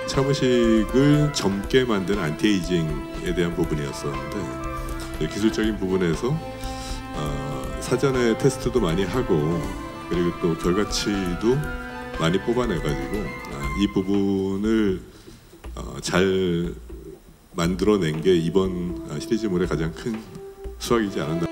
차무식을 젊게 만드는 안티에이징에 대한 부분이었었는데 기술적인 부분에서 사전에 테스트도 많이 하고 그리고 또 결과치도 많이 뽑아내가지고 이 부분을 잘 만들어낸 게 이번 시리즈물의 가장 큰 수확이지 않았나.